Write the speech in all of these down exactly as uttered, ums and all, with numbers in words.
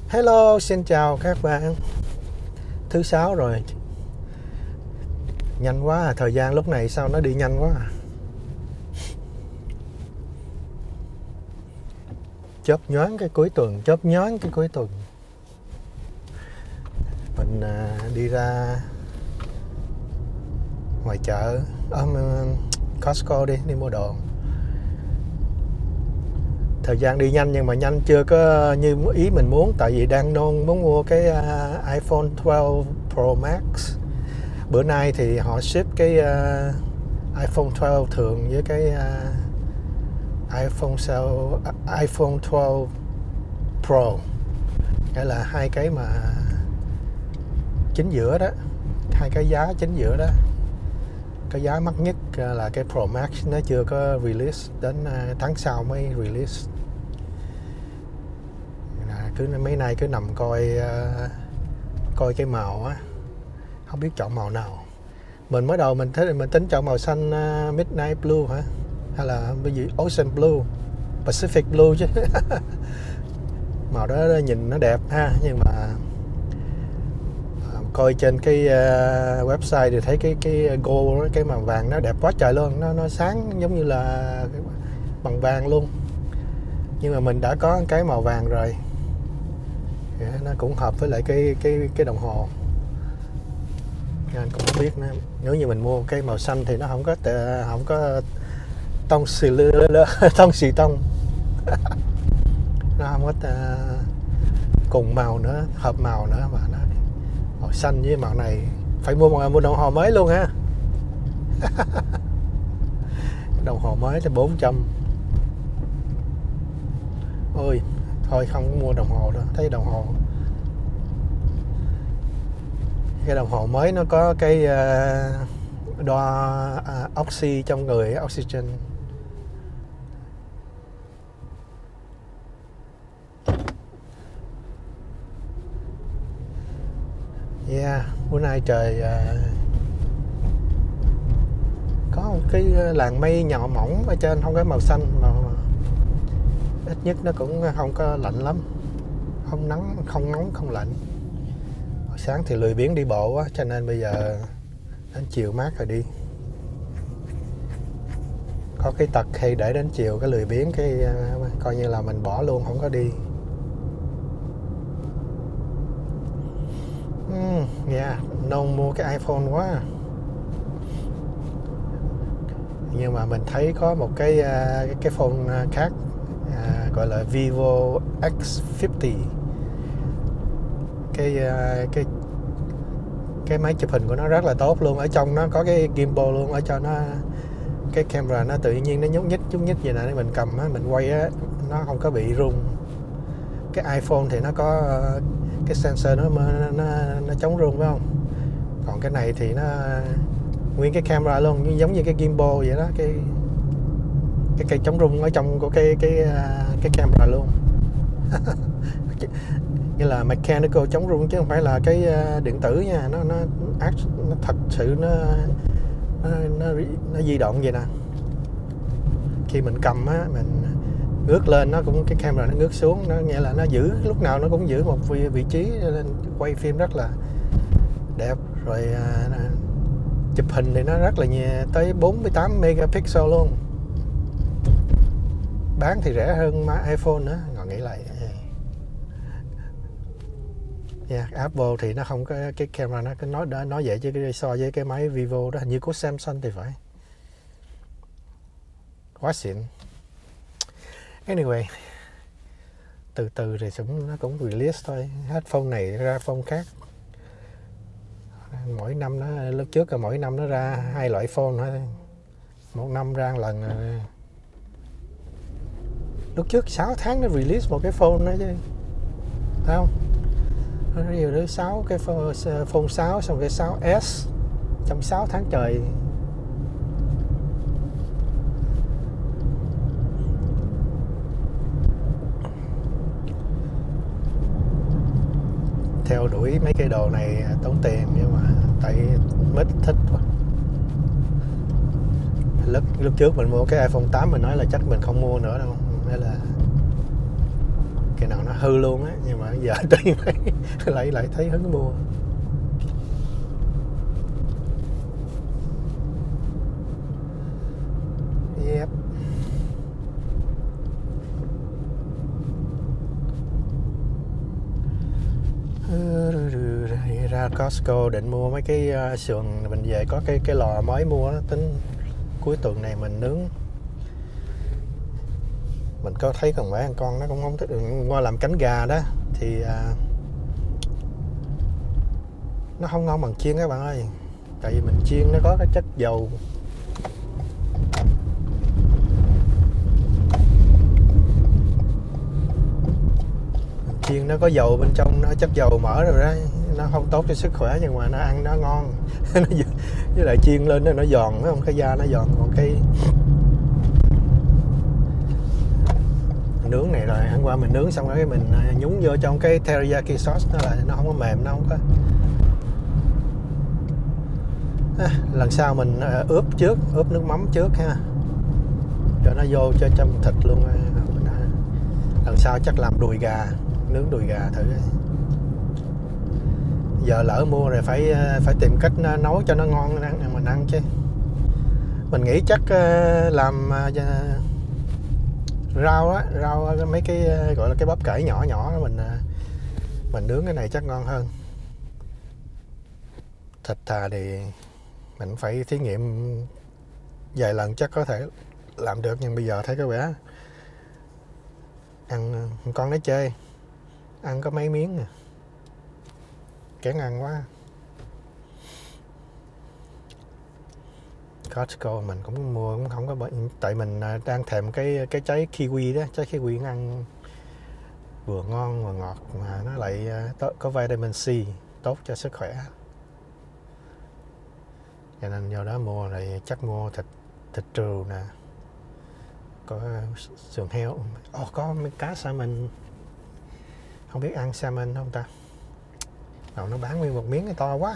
Hello, xin chào các bạn. Thứ sáu rồi. Nhanh quá à, thời gian lúc này sao nó đi nhanh quá à. Chớp nhoáng cái cuối tuần, chớp nhoáng cái cuối tuần. Mình à, đi ra ngoài chợ, um, Costco đi, đi mua đồ. Thời gian đi nhanh nhưng mà nhanh chưa có như ý mình muốn. Tại vì đang nôn muốn mua cái uh, iPhone twelve Pro Max. Bữa nay thì họ ship cái uh, iPhone twelve thường với cái uh, iPhone uh, iPhone twelve Pro. Nghĩa là hai cái mà chính giữa đó, hai cái giá chính giữa đó. Cái giá mắc nhất là cái Pro Max, nó chưa có release, đến tháng sau mới release. Cứ mấy nay cứ nằm coi uh, coi cái màu á, không biết chọn màu nào. Mình mới đầu mình thấy mình tính chọn màu xanh uh, Midnight Blue hả, hay là cái gì Ocean Blue, Pacific Blue chứ. Màu đó nhìn nó đẹp ha, nhưng mà uh, coi trên cái uh, website thì thấy cái cái gold, cái màu vàng nó đẹp quá trời luôn, nó nó sáng giống như là bằng vàng luôn. Nhưng mà mình đã có cái màu vàng rồi, nó cũng hợp với lại cái cái cái đồng hồ. Anh cũng không biết nữa. Nếu như mình mua cái màu xanh thì nó không có không có tông xì lơ tông xì tông. Nó không có uh, cùng màu nữa, hợp màu nữa, mà nó màu xanh với màu này phải mua một mua đồng hồ mới luôn ha. Đồng hồ mới thì bốn trăm. Ôi thôi không mua đồng hồ đâu, thấy đồng hồ cái đồng hồ mới nó có cái uh, đo uh, oxy trong người, oxygen. Yeah, bữa nay trời uh, có một cái làn mây nhỏ mỏng ở trên, không có màu xanh mà ít nhất nó cũng không có lạnh lắm, không nắng, không nóng, không lạnh. Sáng thì lười biếng đi bộ quá, cho nên bây giờ đến chiều mát rồi đi. Có cái tật hay để đến chiều cái lười biếng, cái uh, coi như là mình bỏ luôn, không có đi. uhm, yeah, nôn mua cái iPhone quá. Nhưng mà mình thấy có một cái uh, cái phone khác uh, gọi là Vivo X năm mươi. Cái cái cái máy chụp hình của nó rất là tốt luôn, ở trong nó có cái gimbal luôn, ở cho nó cái camera nó tự nhiên nó nhúc nhích nhúc nhích vậy nè, mình cầm á, mình quay á, nó không có bị rung. Cái iPhone thì nó có cái sensor nó nó, nó, nó chống rung phải không, còn cái này thì nó nguyên cái camera luôn, giống như cái gimbal vậy đó, cái cái cây chống rung ở trong của cái cái cái camera luôn. Như là mechanical chống rung chứ không phải là cái điện tử nha, nó nó nó thật sự nó nó, nó nó di động vậy nè. Khi mình cầm á, mình ngước lên nó cũng, cái camera nó ngước xuống, nó nghĩa là nó giữ lúc nào nó cũng giữ một vị, vị trí, nên quay phim rất là đẹp. Rồi à, chụp hình thì nó rất là nhiều, tới bốn mươi tám megapixel luôn. Bán thì rẻ hơn iPhone nữa, ngồi nghĩ lại. Yeah, Apple thì nó không có cái camera, nó cứ nói nói vậy chứ so với cái máy Vivo đó, hình như của Samsung thì phải. Quá xịn. Anyway, từ từ thì cũng nó cũng release thôi, hết phone này ra phone khác. Mỗi năm nó, lúc trước là mỗi năm nó ra hai loại phone thôi, một năm ra một lần. Lúc trước sáu tháng nó release một cái phone đó chứ, phải không? Nhiều đứa sáu cái phone, phone sáu, xong cái sáu S trong sáu tháng trời. Theo đuổi mấy cái đồ này tốn tiền, nhưng mà tại mít thích quá. Lúc, lúc trước mình mua cái iPhone tám mình nói là chắc mình không mua nữa đâu, hay là Cái nào nó hư luôn á, nhưng mà giờ tới lại lại thấy hứng mua. Yep. Ra Costco định mua mấy cái uh, sườn mình về, có cái cái lò mới mua đó, tính cuối tuần này mình nướng. Mình có thấy còn mấy con nó cũng không thích qua làm cánh gà đó thì uh, nó không ngon bằng chiên các bạn ơi, tại vì mình chiên nó có cái chất dầu. Chiên nó có dầu bên trong, nó chất dầu mỡ rồi đó, nó không tốt cho sức khỏe, nhưng mà nó ăn nó ngon. Với lại chiên lên nó giòn, phải không? Cái da nó giòn, còn cái nướng này rồi hôm qua mình nướng xong rồi mình nhúng vô trong cái teriyaki sauce, nó là nó không có mềm, nó không có. À, lần sau mình ướp trước, ướp nước mắm trước ha, cho nó vô cho trong thịt luôn. Lần sau chắc làm đùi gà, nướng đùi gà thử. Giờ lỡ mua rồi phải phải tìm cách nấu cho nó ngon ăn mình ăn chứ. Mình nghĩ chắc làm rau á, rau mấy cái gọi là cái bắp cải nhỏ nhỏ đó, mình mình nướng cái này chắc ngon hơn. Thịt thà thì mình phải thí nghiệm vài lần chắc có thể làm được, nhưng bây giờ thấy cái vẻ ăn con nó chơi, ăn có mấy miếng nè, kén ăn quá. Costco mình cũng mua cũng không có bởi, tại mình đang thèm cái cái trái kiwi đó, trái kiwi ăn vừa ngon vừa ngọt mà nó lại có vitamin C, tốt cho sức khỏe. Cho nên do đó mua này chắc mua thịt thịt trừ nè, có sườn heo. Ồ, oh, có mấy cá salmon, không biết ăn salmon không ta. Nào nó bán nguyên một miếng to quá,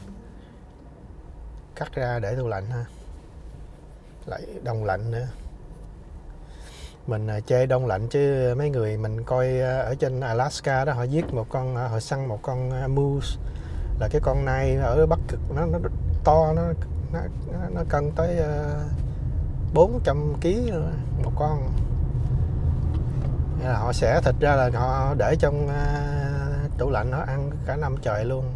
cắt ra để tủ lạnh ha, lại đông lạnh nữa. Mình chê đông lạnh chứ mấy người mình coi ở trên Alaska đó, họ giết một con, họ săn một con moose, là cái con nai ở Bắc Cực, nó nó to, nó nó, nó cân tới bốn trăm ki lô gam một con. Là họ xẻ thịt ra là họ để trong uh, tủ lạnh, nó ăn cả năm trời luôn.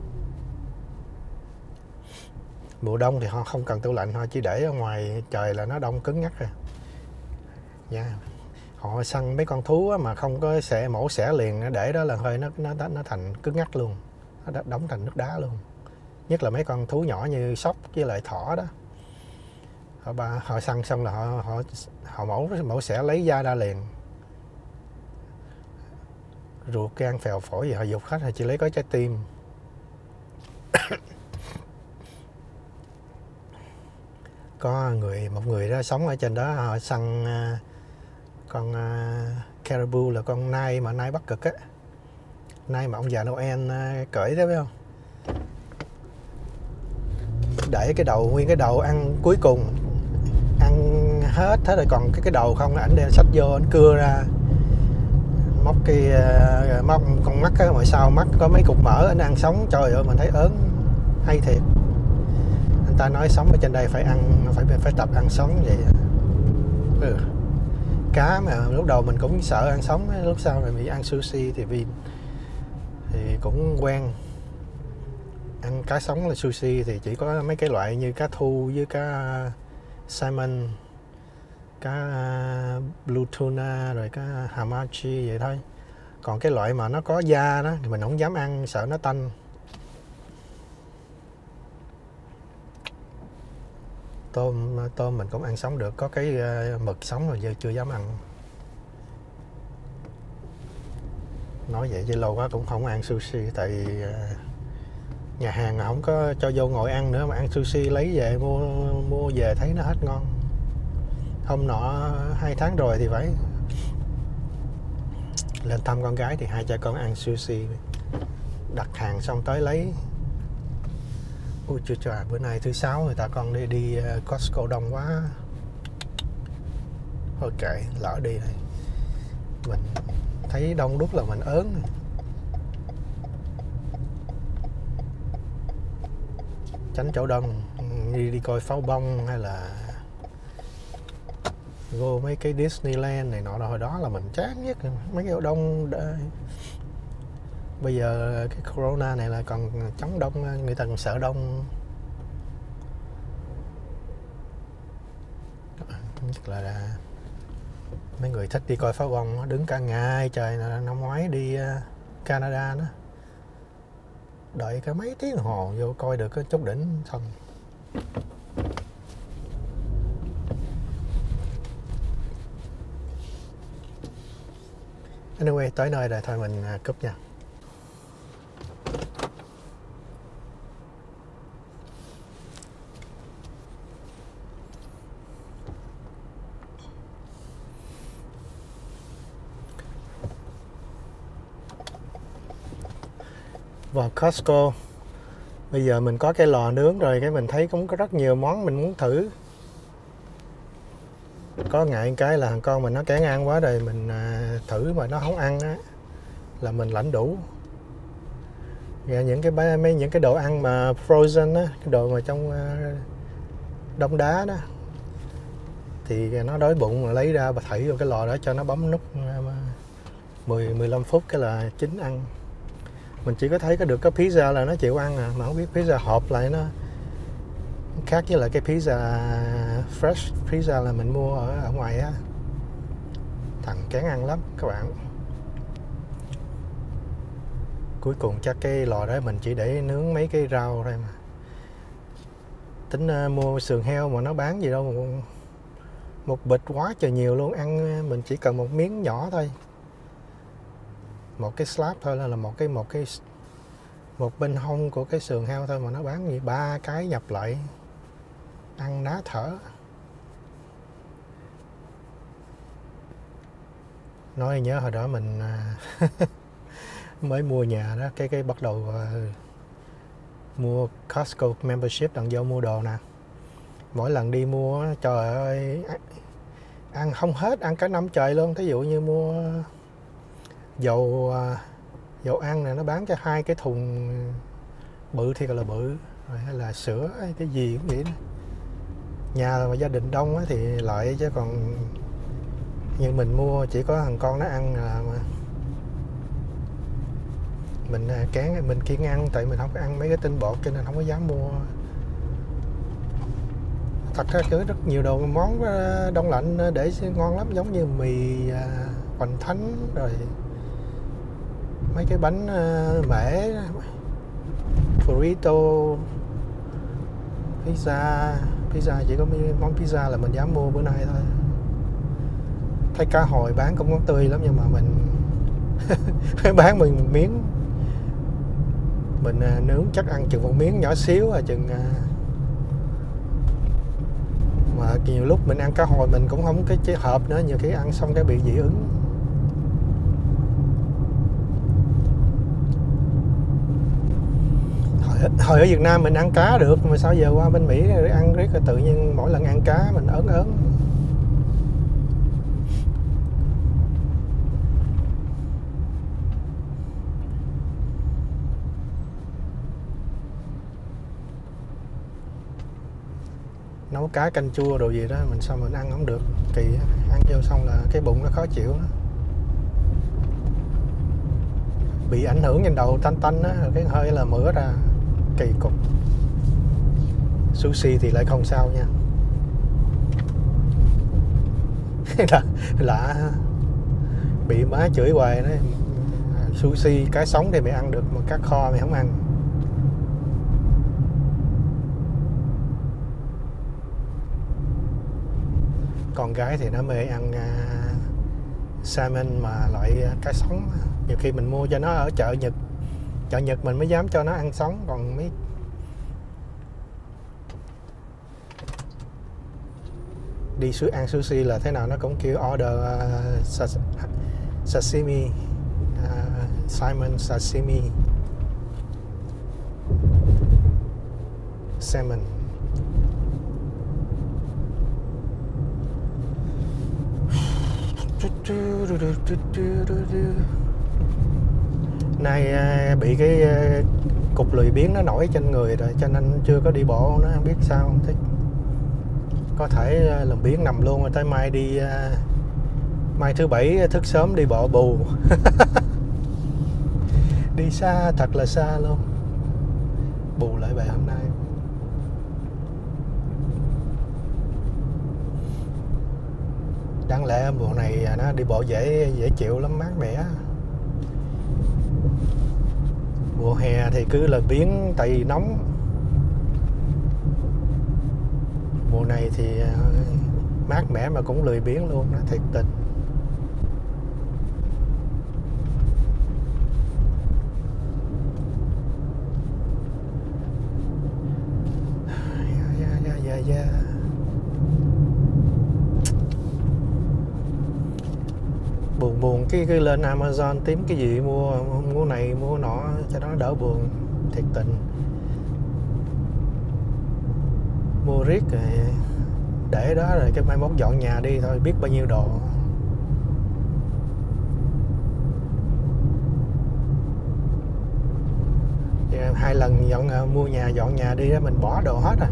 Mùa đông thì họ không cần tủ lạnh, họ chỉ để ở ngoài trời là nó đông cứng nhắc rồi. Yeah. Họ săn mấy con thú mà không có xẻ mổ xẻ liền, nó để đó là hơi nó nó nó thành cứng ngắc luôn, nó đóng thành nước đá luôn. Nhất là mấy con thú nhỏ như sóc với lại thỏ đó, họ ba họ săn xong là họ họ họ mổ mổ xẻ lấy da ra liền. Ruột gan phèo phổi gì họ dục hết, họ chỉ lấy có trái tim. Có người một người đó sống ở trên đó, họ săn uh, con uh, caribou, là con nai mà nai Bắc Cực á, nai mà ông già Noel uh, cởi đó, biết không? Để cái đầu, nguyên cái đầu ăn cuối cùng, ăn hết thế rồi còn cái cái đầu không, là ảnh đem xách vô, ảnh cưa ra, móc cái uh, móc con mắt á, ngoài sau mắt có mấy cục mỡ, ảnh ăn sống. Trời ơi, mình thấy ớn hay thiệt. Anh ta nói sống ở trên đây phải ăn, phải phải tập ăn sống vậy. Ừ. Cá mà lúc đầu mình cũng sợ ăn sống, lúc sau rồi bị ăn sushi thì vì thì cũng quen. Ăn cá sống là sushi thì chỉ có mấy cái loại như cá thu với cá salmon, cá blue tuna rồi cá hamachi vậy thôi. Còn cái loại mà nó có da đó thì mình không dám ăn, sợ nó tanh. Tôm tôm mình cũng ăn sống được, có cái mực sống rồi giờ chưa dám ăn. Nói vậy chứ lâu quá cũng không ăn sushi, tại vì nhà hàng không có cho vô ngồi ăn nữa, mà ăn sushi lấy về mua mua về thấy nó hết ngon. Hôm nọ hai tháng rồi thì phải lên thăm con gái thì hai cha con ăn sushi, đặt hàng xong tới lấy. Ui chưa trời, bữa nay thứ sáu người ta con đi đi Costco đông quá. Thôi kệ, lỡ đi rồi. Mình thấy đông đúc là mình ớn. Tránh chỗ đông, đi đi coi pháo bông hay là vô mấy cái Disneyland này nọ, hồi đó là mình chán nhất mấy cái đông. Bây giờ cái corona này là còn chống đông, người ta còn sợ đông. Nhất là mấy người thích đi coi pháo bông đứng cả ngày trời. Năm ngoái đi Canada đó, đợi cả mấy tiếng đồng hồ vô coi được cái chốt đỉnh xong. Anyway, tới nơi rồi thôi mình cúp nha. Vào Costco, bây giờ mình có cái lò nướng rồi, cái mình thấy cũng có rất nhiều món mình muốn thử. Có ngại cái là thằng con mình nó kén ăn quá rồi, mình thử mà nó không ăn á là mình lãnh đủ. Và những cái mấy những cái đồ ăn mà frozen á, cái đồ mà trong đông đá đó thì nó đói bụng mà lấy ra và thảy vô cái lò đó cho nó bấm nút mười mười lăm phút cái là chín ăn. Mình chỉ có thấy có được cái pizza là nó chịu ăn à, mà không biết pizza hộp lại nó khác với lại cái pizza fresh. Pizza là mình mua ở, ở ngoài á, thằng kén ăn lắm các bạn. Cuối cùng chắc cái lò đó mình chỉ để nướng mấy cái rau thôi mà. Tính uh, mua sườn heo mà nó bán gì đâu một, một bịch quá trời nhiều luôn. Ăn mình chỉ cần một miếng nhỏ thôi, một cái slab thôi là, là một cái một cái một bên hông của cái sườn heo thôi mà nó bán gì ba cái nhập lại, ăn ná thở. Nói nhớ hồi đó mình mới mua nhà đó, cái cái bắt đầu uh, mua Costco membership đằng vô mua đồ nè. Mỗi lần đi mua trời ơi ăn không hết, ăn cả năm trời luôn. Thí dụ như mua dầu uh, dầu ăn này nó bán cho hai cái thùng bự thì gọi là bự rồi, hay là sữa hay cái gì cũng vậy đó. Nhà mà gia đình đông thì lợi, chứ còn như mình mua chỉ có thằng con nó ăn là mà mình kén, mình kiêng ăn tại mình không có ăn mấy cái tinh bột cho nên không có dám mua. Thật ra cứ rất nhiều đồ món đông lạnh để ngon lắm, giống như mì Hoành Thánh rồi mấy cái bánh mễ, burrito, pizza. Pizza chỉ có món pizza là mình dám mua bữa nay thôi. Thấy cá hồi bán cũng ngon tươi lắm nhưng mà mình bán mình miếng, mình nướng chắc ăn chừng một miếng nhỏ xíu à, chừng mà nhiều lúc mình ăn cá hồi mình cũng không cái chế hợp nữa, nhiều khi ăn xong cái bị dị ứng. Hồi, hồi ở Việt Nam mình ăn cá được mà sao giờ qua bên Mỹ ăn riết là tự nhiên mỗi lần ăn cá mình ớn ớn. Nấu cá canh chua đồ gì đó mình sao mình ăn không được, kỳ ăn vô xong là cái bụng nó khó chịu đó. Bị ảnh hưởng trên đầu tanh tanh á, cái hơi là mửa ra kỳ cục. Sushi thì lại không sao nha. là, là bị má chửi hoài đấy, sushi cá sống thì mày ăn được mà cá kho mày không ăn. Con gái thì nó mê ăn uh, salmon mà loại cá sống. Nhiều khi mình mua cho nó ở chợ Nhật, chợ Nhật mình mới dám cho nó ăn sống. Còn mấy đi ăn sushi là thế nào nó cũng kêu order uh, sashimi, uh, salmon sashimi, salmon. Nay bị cái cục lười biếng nó nổi trên người rồi cho nên chưa có đi bộ, nó không biết sao không thích. Có thể làm biếng nằm luôn rồi tới mai đi, mai thứ bảy thức sớm đi bộ bù. Đi xa, thật là xa luôn, bù lại bài hôm nay. Đáng lẽ mùa này nó đi bộ dễ dễ chịu lắm, mát mẻ. Mùa hè thì cứ là biếng tại vì nóng. Mùa này thì mát mẻ mà cũng lười biếng luôn đó, thiệt tình. Yeah, yeah, yeah, yeah. Buồn buồn cái, cái lên Amazon tím cái gì mua mua này mua nọ cho nó đỡ buồn, thiệt tình. Mua riết rồi để đó rồi cái mai mốt dọn nhà đi thôi, biết bao nhiêu đồ. Yeah, hai lần dọn mua nhà dọn nhà đi đó mình bỏ đồ hết à.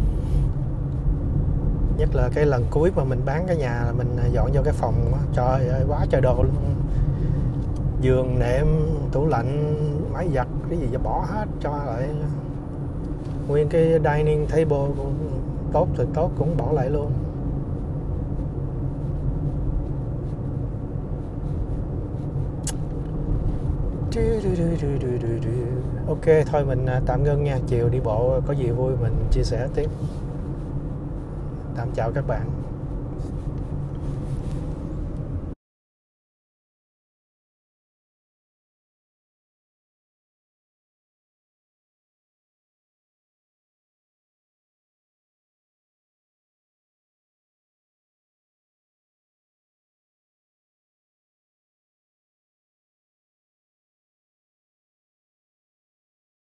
Nhất là cái lần cuối mà mình bán cái nhà là mình dọn vô cái phòng đó. Trời ơi quá trời đồ luôn. Giường, nệm, tủ lạnh, máy giặt, cái gì bỏ hết cho lại. Nguyên cái dining table cũng tốt thì tốt cũng bỏ lại luôn. Ok thôi mình tạm ngưng nha, chiều đi bộ có gì vui mình chia sẻ tiếp. Tạm chào các bạn.